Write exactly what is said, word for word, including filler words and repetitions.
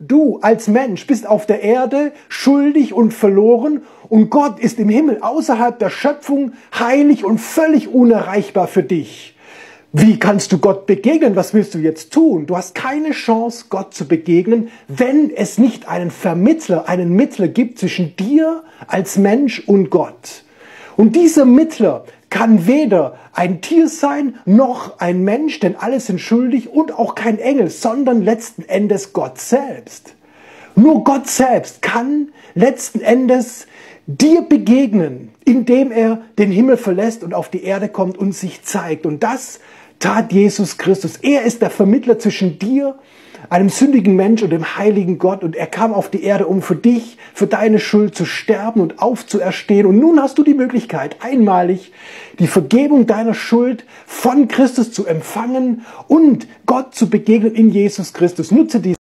Du als Mensch bist auf der Erde schuldig und verloren und Gott ist im Himmel außerhalb der Schöpfung heilig und völlig unerreichbar für dich. Wie kannst du Gott begegnen? Was willst du jetzt tun? Du hast keine Chance, Gott zu begegnen, wenn es nicht einen Vermittler, einen Mittler gibt zwischen dir als Mensch und Gott. Und dieser Mittler kann weder ein Tier sein, noch ein Mensch, denn alle sind schuldig, und auch kein Engel, sondern letzten Endes Gott selbst. Nur Gott selbst kann letzten Endes dir begegnen, indem er den Himmel verlässt und auf die Erde kommt und sich zeigt. Und das tat Jesus Christus. Er ist der Vermittler zwischen dir, einem sündigen Mensch, und dem heiligen Gott. Und er kam auf die Erde, um für dich, für deine Schuld zu sterben und aufzuerstehen. Und nun hast du die Möglichkeit, einmalig die Vergebung deiner Schuld von Christus zu empfangen und Gott zu begegnen in Jesus Christus. Nutze dies.